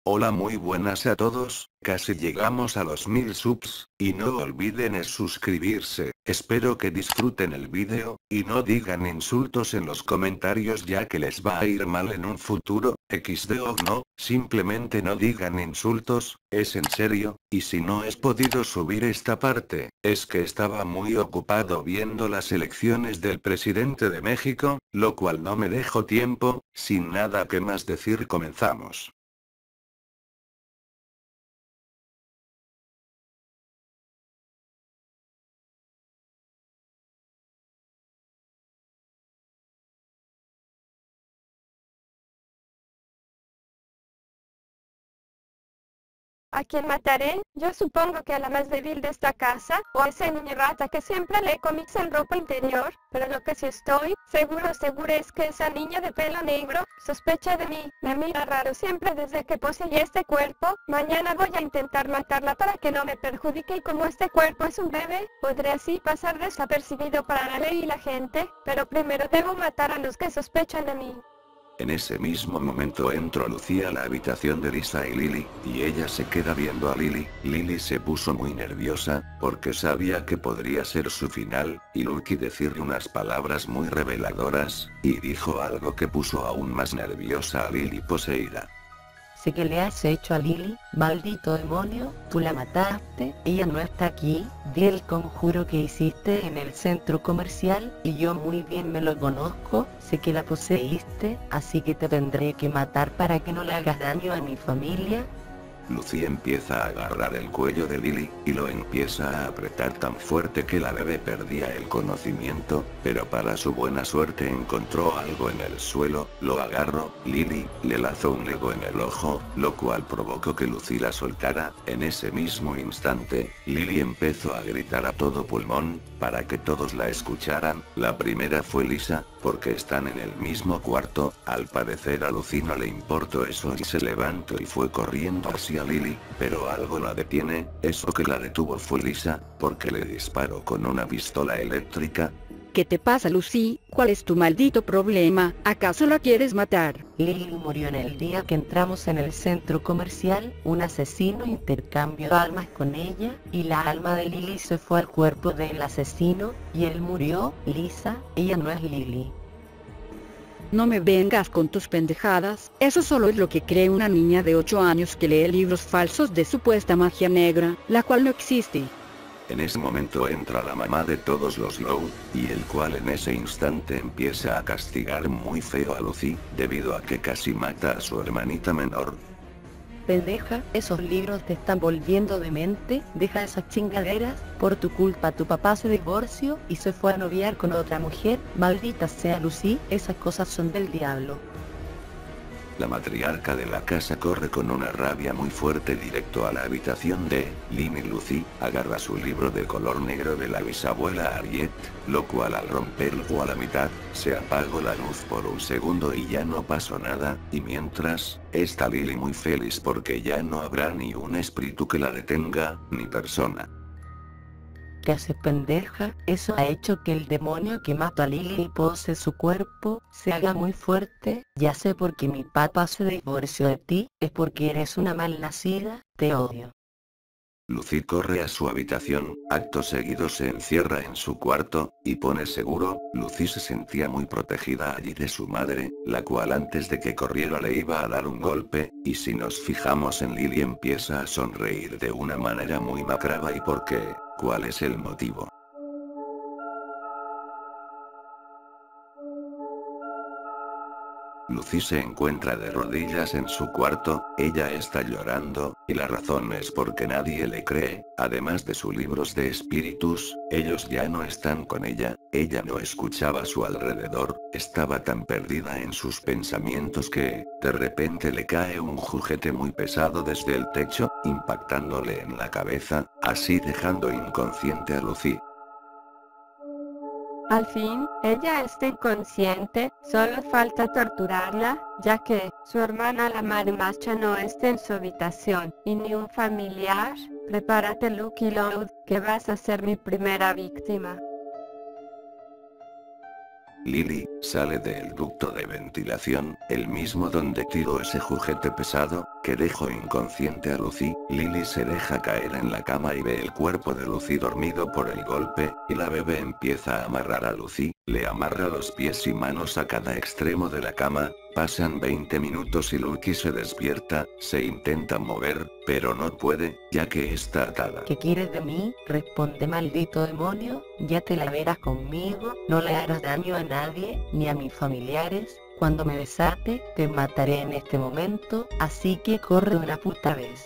Hola, muy buenas a todos, casi llegamos a los 1000 subs, y no olviden suscribirse. Espero que disfruten el vídeo, y no digan insultos en los comentarios ya que les va a ir mal en un futuro, XD o no, simplemente no digan insultos, es en serio, y si no he podido subir esta parte, es que estaba muy ocupado viendo las elecciones del presidente de México, lo cual no me dejó tiempo. Sin nada que más decir, comenzamos. ¿A quién mataré? Yo supongo que a la más débil de esta casa, o a ese niño rata que siempre lee cómics en ropa interior, pero lo que sí estoy seguro es que esa niña de pelo negro sospecha de mí, me mira raro siempre desde que poseí este cuerpo. Mañana voy a intentar matarla para que no me perjudique, y como este cuerpo es un bebé, podré así pasar desapercibido para la ley y la gente, pero primero debo matar a los que sospechan de mí. En ese mismo momento entró Lucía a la habitación de Lisa y Lily, y ella se queda viendo a Lily. Lily se puso muy nerviosa, porque sabía que podría ser su final, y Lucky decirle unas palabras muy reveladoras, y dijo algo que puso aún más nerviosa a Lily poseída. Sé que le has hecho a Lily, maldito demonio, tú la mataste, ella no está aquí, di el conjuro que hiciste en el centro comercial, y yo muy bien me lo conozco, sé que la poseíste, así que te tendré que matar para que no le hagas daño a mi familia. Lucía empieza a agarrar el cuello de Lily, y lo empieza a apretar tan fuerte que la bebé perdía el conocimiento, pero para su buena suerte encontró algo en el suelo, lo agarró. Lily le lanzó un lego en el ojo, lo cual provocó que Lucía la soltara. En ese mismo instante, Lily empezó a gritar a todo pulmón, para que todos la escucharan. La primera fue Lisa, porque están en el mismo cuarto. Al parecer a Lucía no le importó eso y se levantó y fue corriendo hacia Lily, pero algo la detiene. Eso que la detuvo fue Lisa, porque le disparó con una pistola eléctrica. ¿Qué te pasa, Lucy? ¿Cuál es tu maldito problema? ¿Acaso la quieres matar? Lily murió en el día que entramos en el centro comercial, un asesino intercambió almas con ella, y la alma de Lily se fue al cuerpo del asesino, y él murió. Lisa, ella no es Lily. No me vengas con tus pendejadas, eso solo es lo que cree una niña de 8 años que lee libros falsos de supuesta magia negra, la cual no existe. En ese momento entra la mamá de todos los Loud, y el cual en ese instante empieza a castigar muy feo a Lucy, debido a que casi mata a su hermanita menor. Pendeja, esos libros te están volviendo demente, deja esas chingaderas, por tu culpa tu papá se divorció y se fue a noviar con otra mujer, maldita sea Lucy, esas cosas son del diablo. La matriarca de la casa corre con una rabia muy fuerte directo a la habitación de Lily. Lucy agarra su libro de color negro de la bisabuela Harriet, lo cual al romperlo a la mitad, se apagó la luz por un segundo y ya no pasó nada, y mientras, está Lily muy feliz porque ya no habrá ni un espíritu que la detenga, ni persona. ¿Qué haces, pendeja? Eso ha hecho que el demonio que mató a Lily y posee su cuerpo, se haga muy fuerte. Ya sé por qué mi papá se divorció de ti, es porque eres una malnacida, te odio. Lucy corre a su habitación, acto seguido se encierra en su cuarto, y pone seguro. Lucy se sentía muy protegida allí de su madre, la cual antes de que corriera le iba a dar un golpe, y si nos fijamos en Lily empieza a sonreír de una manera muy macabra. ¿Y por qué? ¿Cuál es el motivo? Lucy se encuentra de rodillas en su cuarto, ella está llorando, y la razón es porque nadie le cree. Además de sus libros de espíritus, ellos ya no están con ella no escuchaba a su alrededor, estaba tan perdida en sus pensamientos que, de repente le cae un juguete muy pesado desde el techo, impactándole en la cabeza, así dejando inconsciente a Lucy. Al fin, ella está inconsciente, solo falta torturarla, ya que su hermana la marimacha no está en su habitación, y ni un familiar. Prepárate, Lucky Loud, que vas a ser mi primera víctima. Lily sale del ducto de ventilación, el mismo donde tiró ese juguete pesado, que dejó inconsciente a Lucy. Lily se deja caer en la cama y ve el cuerpo de Lucy dormido por el golpe, y la bebé empieza a amarrar a Lucy, le amarra los pies y manos a cada extremo de la cama. Pasan 20 minutos y Lucy se despierta, se intenta mover, pero no puede, ya que está atada. ¿Qué quieres de mí? Responde, maldito demonio, ya te la verás conmigo, no le harás daño a nadie, ni a mis familiares. Cuando me desate, te mataré en este momento, así que corre una puta vez.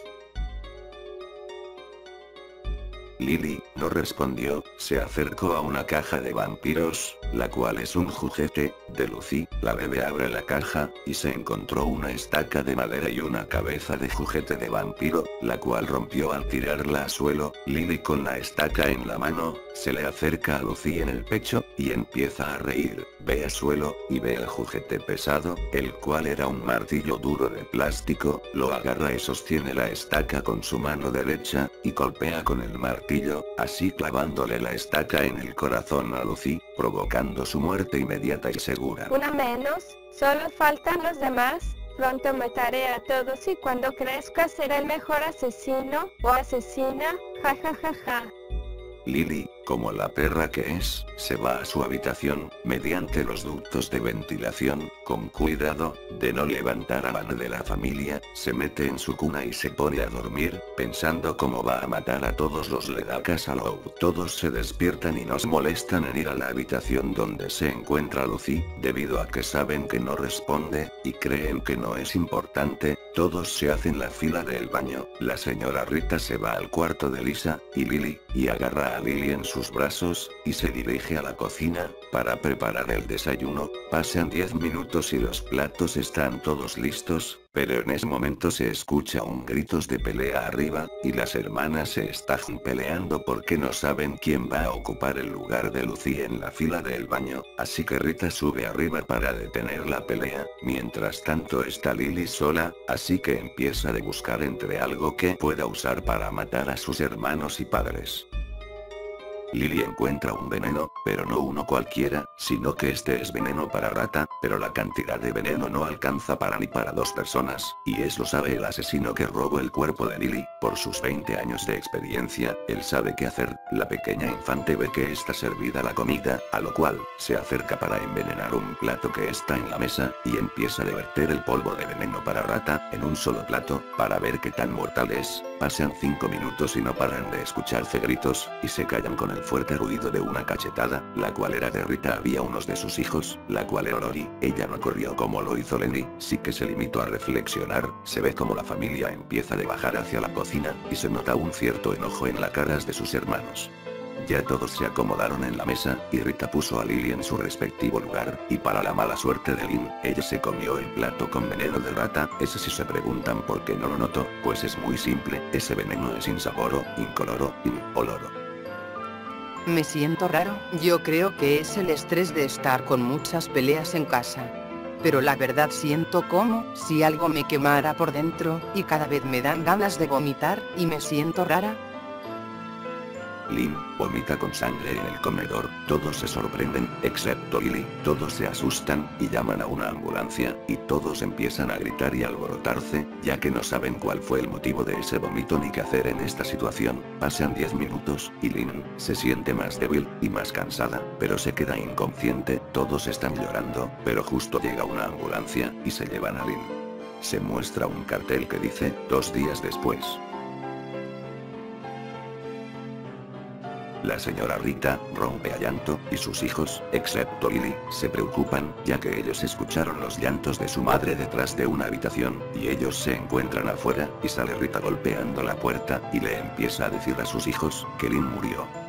Lily no respondió, se acercó a una caja de vampiros, la cual es un juguete de Lucy. La bebé abre la caja, y se encontró una estaca de madera y una cabeza de juguete de vampiro, la cual rompió al tirarla al suelo. Lily con la estaca en la mano, se le acerca a Lucy en el pecho, y empieza a reír. Ve al suelo, y ve el juguete pesado, el cual era un martillo duro de plástico, lo agarra y sostiene la estaca con su mano derecha, y golpea con el martillo, así clavándole la estaca en el corazón a Lucy, provocando su muerte inmediata y segura. Una menos, solo faltan los demás. Pronto mataré a todos y cuando crezca seré el mejor asesino, o asesina, jajajaja. Lily, como la perra que es, se va a su habitación, mediante los ductos de ventilación, con cuidado, de no levantar a mano de la familia, se mete en su cuna y se pone a dormir, pensando cómo va a matar a todos los ledacas a Lou. Todos se despiertan y nos molestan en ir a la habitación donde se encuentra Lucy, debido a que saben que no responde, y creen que no es importante. Todos se hacen la fila del baño. La señora Rita se va al cuarto de Lisa y Lily, y agarra a Lily en sus brazos, y se dirige a la cocina, para preparar el desayuno. Pasan 10 minutos y los platos están todos listos, pero en ese momento se escucha un gritos de pelea arriba, y las hermanas se están peleando porque no saben quién va a ocupar el lugar de Lucy en la fila del baño, así que Rita sube arriba para detener la pelea. Mientras tanto está Lily sola, así que empieza a buscar entre algo que pueda usar para matar a sus hermanos y padres. Lily encuentra un veneno, pero no uno cualquiera, sino que este es veneno para rata, pero la cantidad de veneno no alcanza para ni para 2 personas, y eso lo sabe el asesino que robó el cuerpo de Lily. Por sus 20 años de experiencia, él sabe qué hacer. La pequeña infante ve que está servida la comida, a lo cual, se acerca para envenenar un plato que está en la mesa, y empieza a verter el polvo de veneno para rata, en un solo plato, para ver qué tan mortal es. Pasan 5 minutos y no paran de escucharse gritos, y se callan con el fuerte ruido de una cachetada, la cual era de Rita. Había unos de sus hijos, la cual era Lori. Ella no corrió como lo hizo Lenny, sí que se limitó a reflexionar. Se ve como la familia empieza a bajar hacia la cocina, y se nota un cierto enojo en las caras de sus hermanos. Ya todos se acomodaron en la mesa, y Rita puso a Lily en su respectivo lugar, y para la mala suerte de Lynn, ella se comió el plato con veneno de rata. Ese, si se preguntan por qué no lo noto, pues es muy simple, ese veneno es insaboro, incoloro, inoloro. Me siento raro, yo creo que es el estrés de estar con muchas peleas en casa. Pero la verdad siento como si algo me quemara por dentro, y cada vez me dan ganas de vomitar, y me siento rara. Lynn vomita con sangre en el comedor. Todos se sorprenden, excepto Lily. Todos se asustan, y llaman a una ambulancia, y todos empiezan a gritar y alborotarse, ya que no saben cuál fue el motivo de ese vómito ni qué hacer en esta situación. Pasan 10 minutos, y Lynn se siente más débil, y más cansada, pero se queda inconsciente. Todos están llorando, pero justo llega una ambulancia, y se llevan a Lynn. Se muestra un cartel que dice, 2 días después. La señora Rita rompe a llanto, y sus hijos, excepto Lily, se preocupan, ya que ellos escucharon los llantos de su madre detrás de una habitación, y ellos se encuentran afuera, y sale Rita golpeando la puerta, y le empieza a decir a sus hijos, que Lynn murió.